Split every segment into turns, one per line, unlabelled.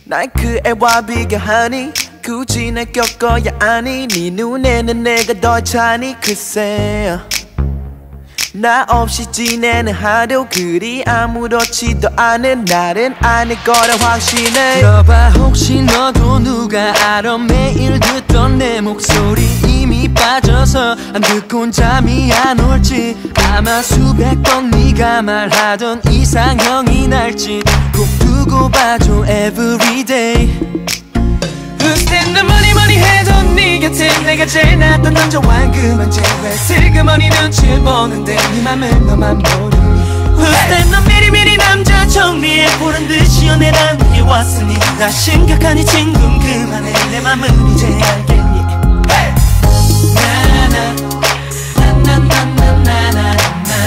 날 그 애와 비교하니 굳이 날 겪어야 하니 네 눈에는 내가 더 차니 글쎄 나 없이 지내는 하루 그리 아무렇지도 않은 날은 아닐 거라 확신해.
들어봐 혹시 너도 누가 알아 매일 듣던 내 목소리 이미 빠져서 안 듣곤 잠이 안 올지 아마 수백 번 네가 말하던 이상형이 날지 꼭 두고 봐줘 everyday.
Who's stand the money money 해도 네 곁에 내가 제일 낫던 남자와 그만 제외 슬그머니 눈치를 보는데 네 맘은 너만 모르니 Who's stand 너 미리미리 남자 정리해 보란 듯이 연애란 게 왔으니 나 심각하니 친구는 그만해 내 맘은 이제 알겠니 hey! 나나 나나나나나나나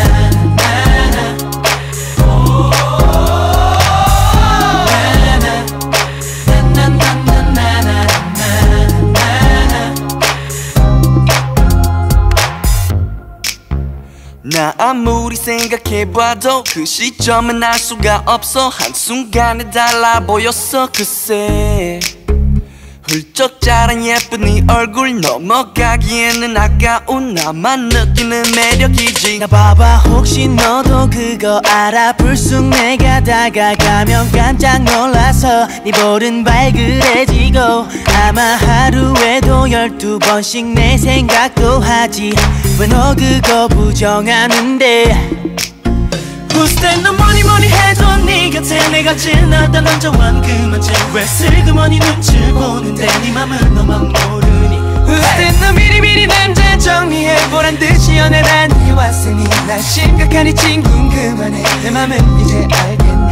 나 아무리 생각해봐도 그 시점은 알 수가 없어 한순간에 달라 보였어 글쎄 훌쩍 자란 예쁜 네 얼굴 넘어가기에는 아까운 나만 느끼는 매력이지.
나 봐봐 혹시 너도 그거 알아 불쑥 내가 다가가면 깜짝 놀라서 네 볼은 발그레지고 아마 하루에도 12번씩 내 생각도 하지 왜 너 그거 부정하는데.
Who's that 너 뭐니 해도 네 곁에 내가 제일 낫던 남자와는 그만 제외 슬그머니 눈치를 보는데 네 맘은 너만 모르니 Who's that 너 미리미리 남자 정리해 보란 듯이 연애란 게 왔으니 날 심각하니 친구는 그만해 내 맘은 이제 알겠니